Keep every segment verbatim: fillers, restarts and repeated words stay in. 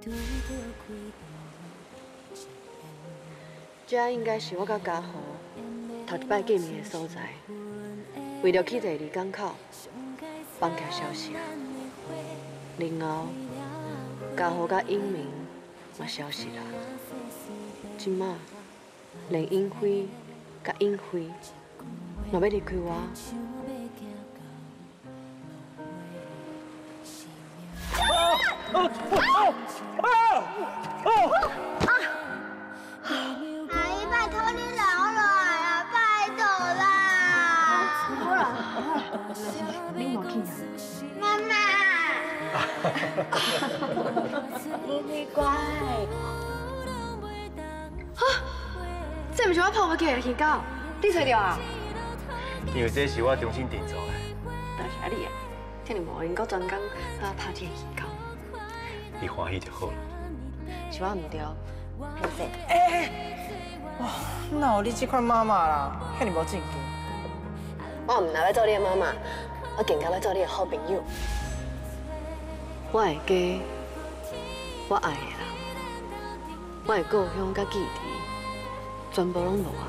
这应该是我甲家豪头一摆见面的所在。为了去第二港口放假消息啊，然后家豪甲英明嘛消失啦。即马连英辉甲英辉嘛要离开我。 啊啊啊！ 阿姨，拜托你饶了啊，拜托啦！ 好啦好啦，你莫气啊。 妈妈，你你乖。 哈，这毋是我抱不起的鱼狗，你找到啊？ 因为这是我重新定做的。 多谢你啊，听你无闲，搁专工啊拍这个鱼狗。 你欢喜就好了。 是我唔对，唔说。 哎，哇，哪有你这款妈妈啦？遐尼无正经。 我唔来要做你的妈妈，我更加要做你的好朋友。我的家，我爱的人，我的故乡甲记忆，全部拢无啊！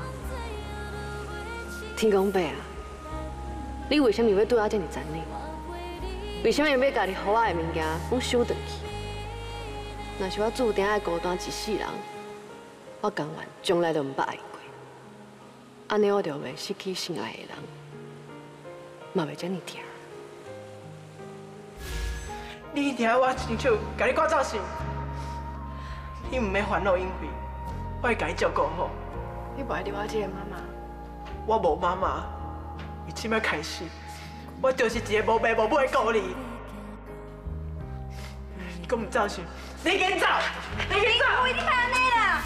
天公伯啊，你为什么要对我这么残忍？为什么要家己好我的物件拢收回去？ 若是我注定爱孤单一世人，我甘愿从来都唔捌爱过。安尼我就袂失去心爱的人，嘛袂这么疼。 你听我亲手甲你赶走心，你唔免烦恼因为，我会甲你照顾好。 你不爱你我这个妈妈， 我无妈妈，伊即摆开始，我就是一个无爸无母的孤儿。你搁唔走心？ 你紧走！你紧走！ 我已经安尼啦。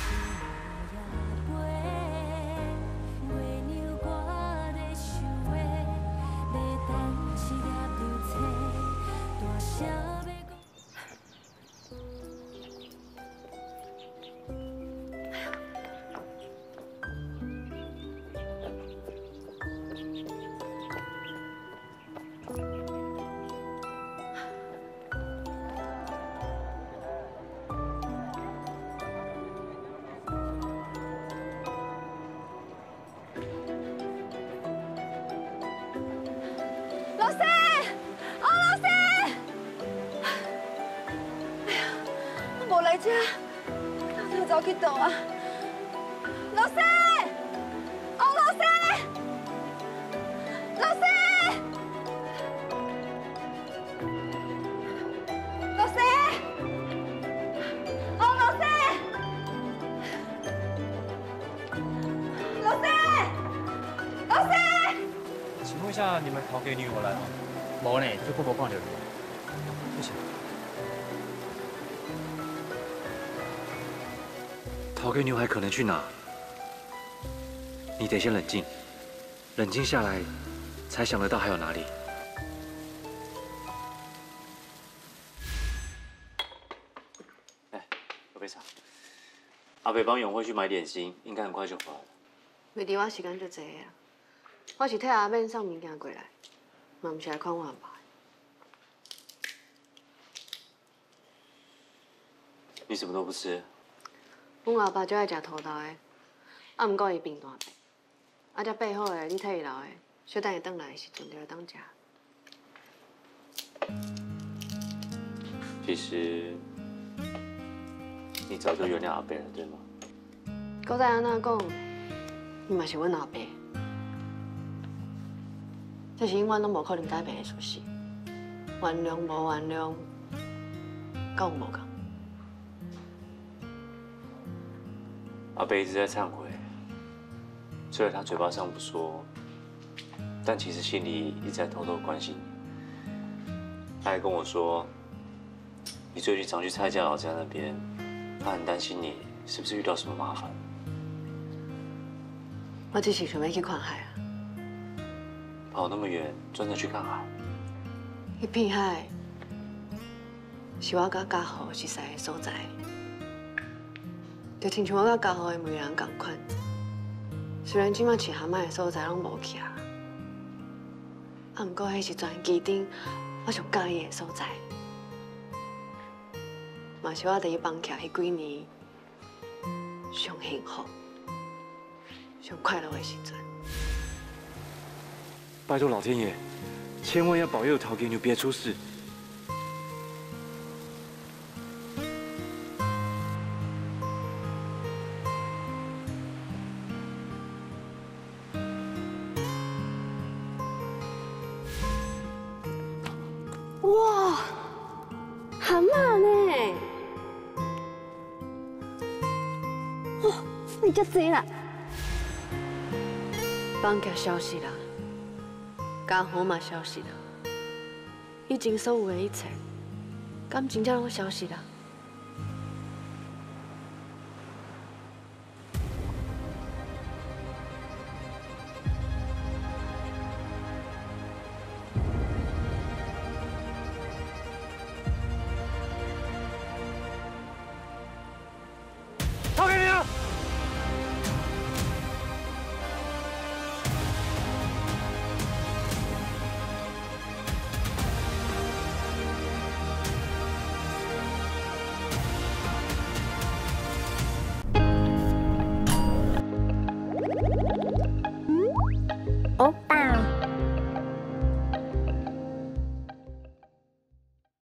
老师，哦，老师，哎呀，我无来这，我要走去倒啊？老师，哦，老师，老师，老师，哦，老师，老师，老师。 请问一下，你们逃给女友来吗？ 无呢，这久无看到你。 谢谢。 逃给女孩可能去哪？你得先冷静，冷静下来，才想得到还有哪里。 哎，有杯茶。阿北帮永辉去买点心，应该很快就回来了。 袂离我时间就济啊。 我是替阿妹送物件过来，嘛毋是来看我安排。 你什么都不吃？ 阮阿爸最爱食土豆的，啊，毋过伊病大病，啊，遮备好的你替伊留的，小等伊转来的时阵就会当食。 其实你早就原谅阿贝了，对吗？ 搁再安那讲，伊嘛是阮阿伯。 这是永远拢无可能改变的事实。原谅无原谅，跟有无共。 阿贝一直在忏悔，虽然他嘴巴上不说，但其实心里一直在偷偷关心你。他还跟我说，你最近常去蔡家老家那边，他很担心你是不是遇到什么麻烦。 我只是想要去看海啊。 跑那么远，专程去看海。 迄片海是我甲家豪熟悉的所在，就亲像我甲家豪的每个人同款。虽然即马饲蛤蟆的所在拢无去啊，啊，毋过迄是全基顶我上介意的所在。 嘛是我伫放徛迄几年上幸福、上快乐的时阵。 拜托老天爷，千万要保佑陶给牛别出事。 哇，蛤蟆呢？哦，你遮济啦！放假消息啦，家伙嘛消息啦，以前所有的一切，敢真正拢消失啦？